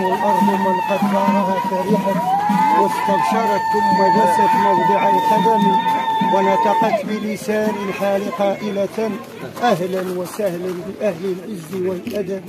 الأرض من قدرها فرحت واستبشرت ثم دست موضع القدم ونطقت بلسان الحال قائلة أهلا وسهلا بأهل العز والأدب.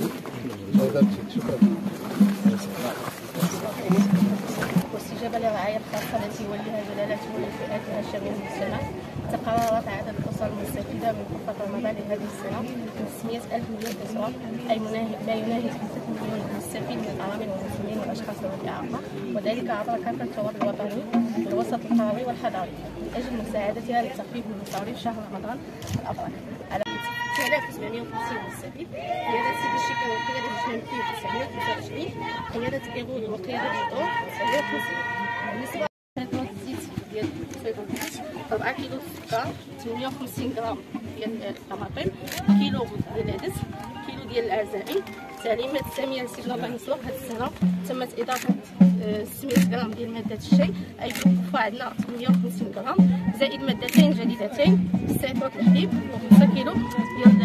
واستجابة للرعاية الخاصة التي يوليها جلالته لفئاتها الشاملة للمجتمع، تقررت عدد الأسر المستفيدة من خطة رمضان لهذه السنة من 600,000 مليون أسرة، أي ما يناهز 6 مليون مستفيد من الأرامل والمسنين والأشخاص ذوي الإعاقة، وذلك عبر كافة الطرق الوطني والوسط القروي والحضاري من أجل مساعدتها للتخفيف من مصاريف شهر رمضان الأبرك. على 9750 مستفيد، قيادة سيد الشيكا وقيادة الجنوبية 925، قيادة كيغود وقيادة الدور 950. بالنسبة للزيت ديال الفيض 4 كيلو السكر، 58 غرام ديال الطماطم، كيلو ديال العدس، كيلو ديال العزائم. التعليمات السامية للسيد الله ينصرو هذه السنة تمت إضافة 600 غرام ديال مادة الشاي، أي بالكفة عندنا 850 غرام زائد مادتين جديدتين 6 كوب الحليب و5 كيلو ديال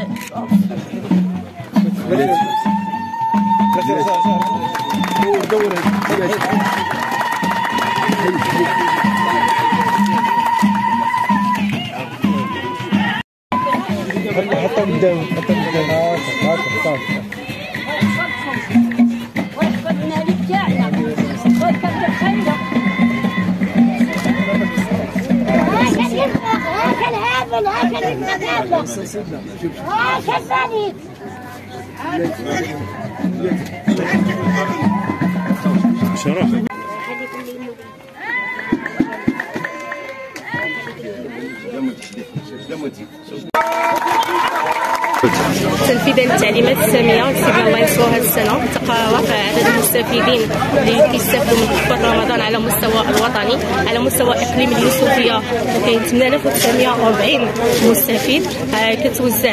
حتى قدام حتى قدام تنفيذا للتعليمات الساميه لسيدنا الله ينصرو هذه السنه، تقرر عدد المستفيدين اللي كيستافدوا من خطه رمضان على مستوى الوطني. على مستوى اقليم اليوسفيه كاين 8940 مستفيد، كتوزع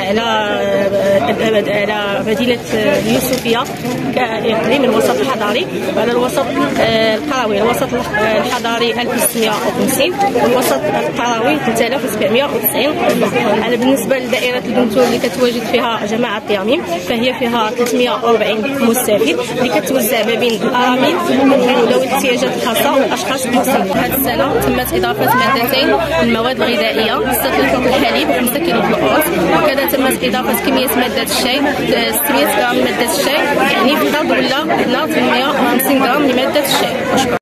على مدينه اليوسفيه كاقليم الوسط الحضاري، وعلى الوسط القروي الوسط الحضاري 1650، والوسط القروي 3790. على بالنسبه لدائره البنتول اللي كتواجد فيها جماعه التياميم فهي فيها 340 مستفيد اللي كتوزع ما بين الارامل ذوي الاحتياجات الخاصه والاشخاص المسنين. هذه السنه تمت اضافه مادتين من المواد الغذائيه 6 كيلو الحليب و5 كيلو الارز، وكذا تمت اضافه كميه ماده الشاي 600 غرام ماده الشاي، يعني في الفرد ولا عندنا 850 غرام لماده الشاي.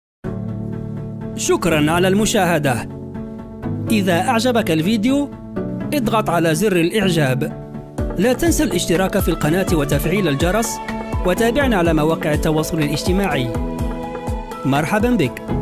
شكرا على المشاهده. اذا اعجبك الفيديو اضغط على زر الاعجاب. لا تنسى الاشتراك في القناة وتفعيل الجرس، وتابعنا على مواقع التواصل الاجتماعي. مرحبا بك.